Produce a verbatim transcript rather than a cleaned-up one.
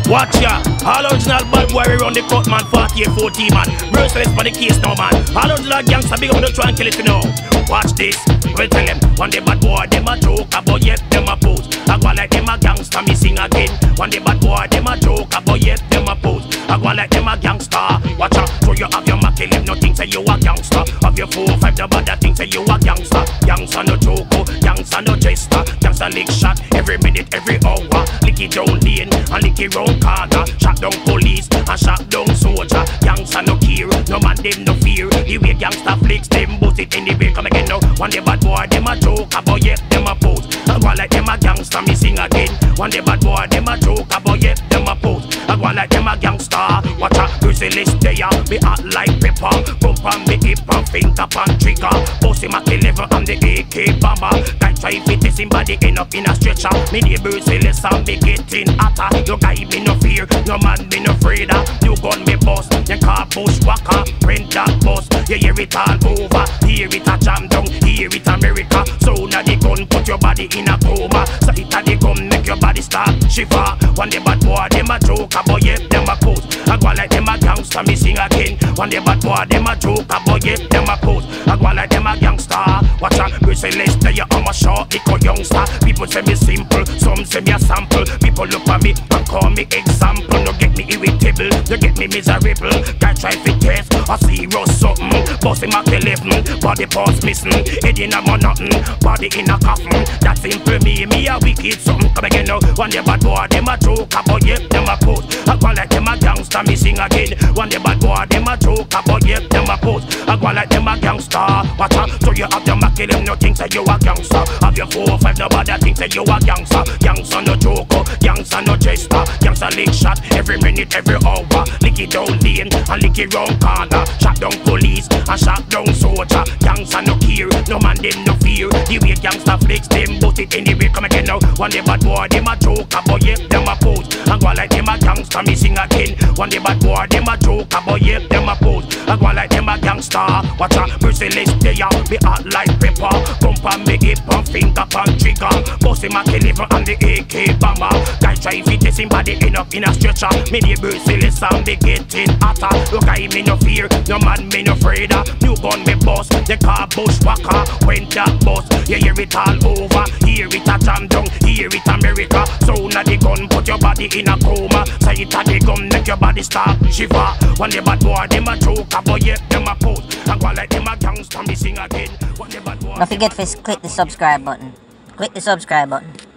Watch ya, all original bad boy we run the cut man, forty-eight forty man. Merciless for the case now man. All original gangsta big up no try and kill it you know. Watch this, we tell them one day bad boy them a joke about yet them a pose. I go like them a gangsta me sing again. One day bad boy them a joke about yet them a pose. I go like them a gangsta. Watch out, so you have your Macky live no think say you a gangsta. Have your four five the bad think say you a gangsta. Gangsta no joke, gangsta no jester. Gangsta lick shot every minute every hour. Lick it down lane and lick it round corner. Shot down police and shot down soldier. Gangsta no care, no man them no fear. The way gangsta flicks them boost it anyway. Come again now. One day bad boy them a joke about yet them a pose. I go like them a gangsta me sing again. One day bad boy them a joke about yet them a pose. I go like them a gangsta. Watch out, merciless they are. Me hot like pepper. Bump on me hip and finger on trigger. Bossy Macky level and the A K bomber. Guy try fit this in body end up in a stretcher. Me the merciless and be getting hotter. You guy me no fear, no man me no afraid. You gun me boss, you car bushwhacker. Rent that bus, you hear it all over. Hear it a jam down, hear it America. So now the gun put your body in a coma. So it a the gun make your body start shiver. One day bad boy them a joke about yet them a pose. I go like them a gangsta me sing again. One day bad boy them a joke about yet them a pose. I go like them a gangsta. Watch out, merciless they are I'm a short little youngster. People say me simple, some say me a sample. People look at me and call me example. No get me irritable, no get me miserable. Guy try to test a serious something. Bossy Macky eleven, body parts missing. Head in a man nothing, body in a coffin. That simple me, me a wicked something. Come again now, one day bad boy them a joke about yet them a pose. I go like them a gangsta me sing again. One day bad boy them a joke about yet them a pose. I go like them a gangsta. Watch out, so you have your Macky them no think say you a gangsta. Have your four or five nobody think say you a gangsta. Gangsta no joke, gangsta no jester. Gangsta lick shot every minute every hour. Lick it down lane and lick it round corner. Shot down police and shot down soldier. Gangsta no care, no man them no fear. The way gangsta flicks them but it anyway. Come again now, one day bad boy them a joke about yet them a pose. I go like them a gangsta me sing again. One day bad boy them a joke about yet them a pose. I go like them a gangsta. Watch out, merciless they are. Me hot like pepper. Bump on me hip and finger on trigger. Bossy Macky level and the A K bomber. Guy try fit this in body end up in a stretcher. Me the merciless and be getting hotter. Look I me no fear, no man me no afraid. New gun me boss, the car bushwhacker. When that bus, you hear it all over. Hear it a jam down, hear it America. So now the gun put your body in a coma. Say it a the gun make your body start shiver. One day bad boy them a joke about yet them a pose. And go like them a gangsta me sing again. One day bad boy. Don't forget to click the subscribe button. Click the subscribe button.